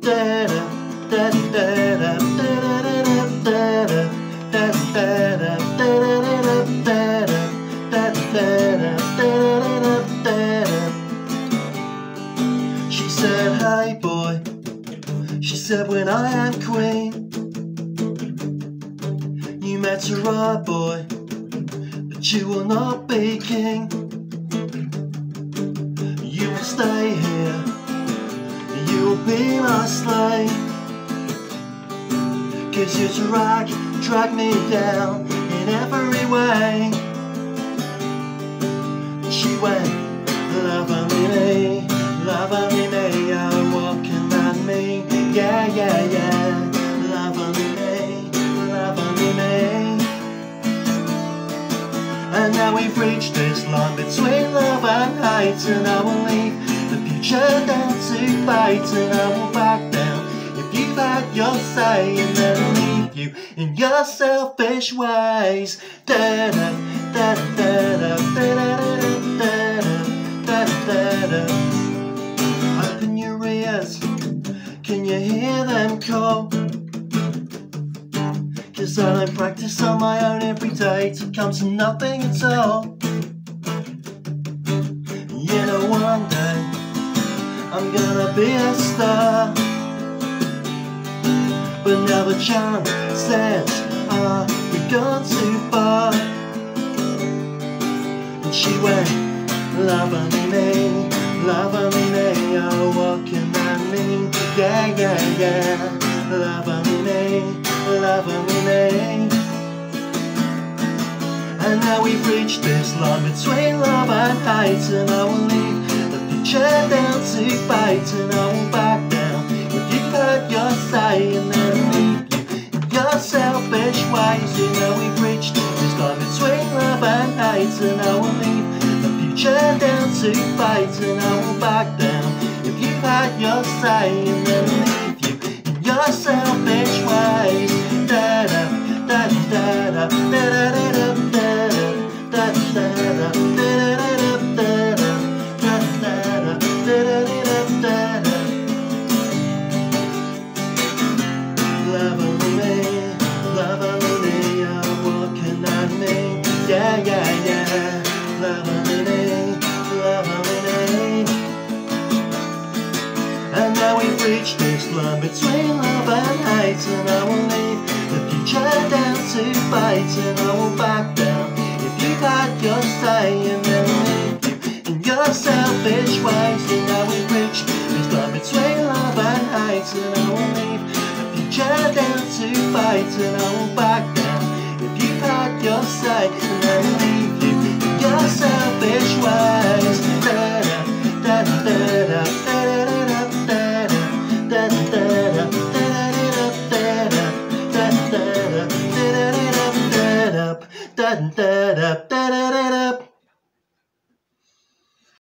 She said, hey boy, she said, when I am queen, you met a right boy, but you will not be king. You will stay here, you will be my slave, 'cause you drag me down in every way. She went, loving me, oh, what can that mean? Yeah, yeah, yeah, loving me. And now we've reached this line between love and hate, and I will leave the future down to fate, and I will back down if you've had your say, and then I'll leave you in your selfish ways. Da da da da da da da da da da. Open your ears, can you hear them call? 'Cause I don't practice on my own every day to come to nothing at all. You know, one day I'm gonna be a star, but now the chances are we've gone too far. And she went, loving me, oh, what can that mean? Yeah, yeah, yeah, loving me. And now we've reached this line between love and hate, and I will leave the future down to fate, and I will back down if you've heard your say, and then leave you in your selfish ways. You know we've reached this line between love and hate, and I will leave the future down to fate, and I will back down if you've had your say, and then leave you in your selfish ways. Da da da da da da da da da da da da. Loving me, oh, what can that mean? Yeah, yeah, yeah, loving me. And now we've reached this line between love and hate, and I will leave the future down to fate, and I will back down if you've had your say, and then leave you in your selfish ways. And now we've reached this line between love and hate, and I will leave the future down to fate, and I will back down if you've had your say, and then leave you in your selfish ways. Da da da da da da da.